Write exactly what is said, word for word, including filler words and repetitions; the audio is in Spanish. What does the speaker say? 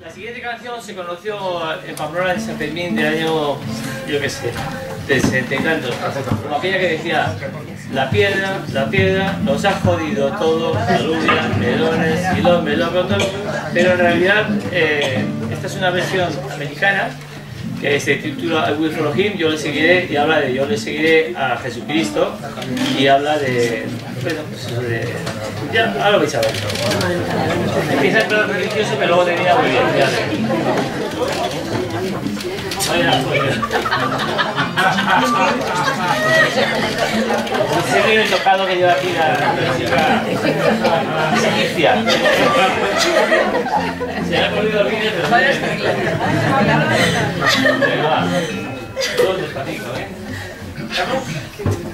La siguiente canción se conoció en Pamplona de San Fermín del año, yo qué sé, del setenta y tantos, como aquella que decía: la piedra, la piedra, nos ha jodido todo, alubias, melones y los melocotos. Pero en realidad eh, esta es una versión americana que se titula I Will Follow Him, yo le seguiré, y habla de yo le seguiré a Jesucristo, y habla de, bueno, pues de, ya, ahora lo vais a ver. Empieza en plan religioso, pero luego termina muy bien, ya. Vaya, ese río tocado que lleva aquí la música egipcia. Se me ha ocurrido el vídeo, pero vaya. Venga, va. Todo despacito, ¿eh?